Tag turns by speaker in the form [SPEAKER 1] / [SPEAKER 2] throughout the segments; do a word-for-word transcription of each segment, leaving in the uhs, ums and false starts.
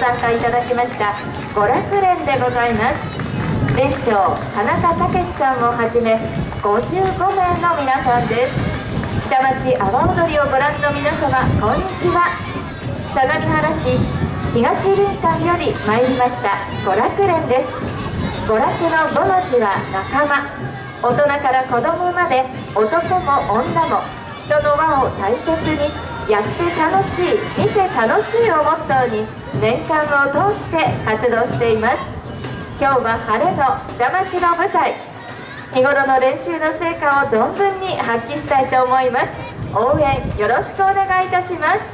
[SPEAKER 1] 参加いただきました娯楽連でございます。連長田中武さんをはじめごじゅうごめいの皆さんです。下町阿波踊りをご覧の皆様、こんにちは。相模原市東林間より参りました娯楽連です。娯楽のごの字は仲間、大人から子供まで男も女も人の輪を大切にやって楽しい、見て楽しいをモットーに年間を通して活動しています。今日は晴れの下町の舞台、日頃の練習の成果を存分に発揮したいと思います。応援よろしくお願いいたします。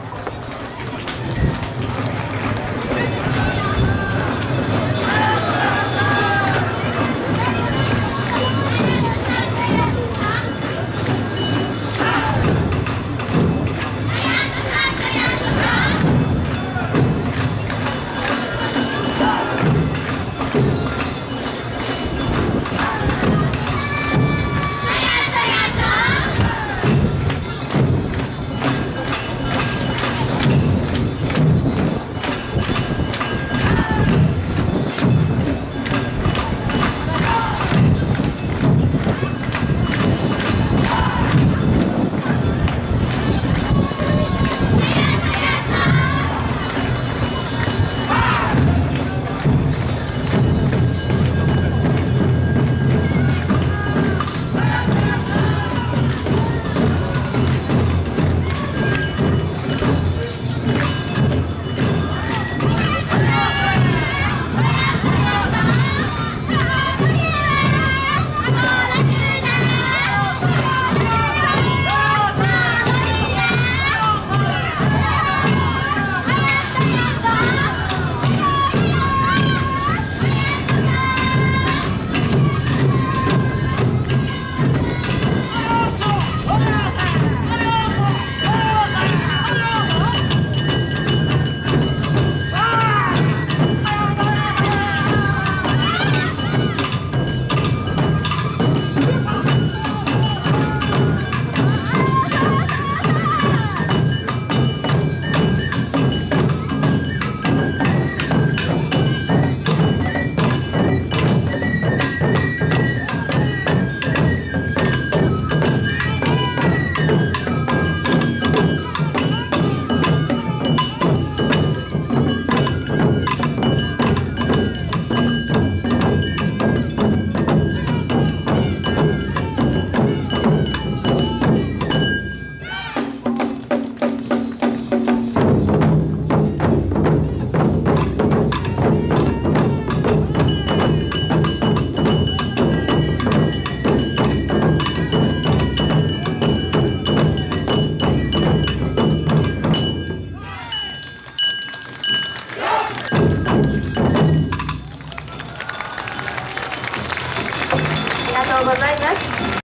[SPEAKER 1] ありがとうございます。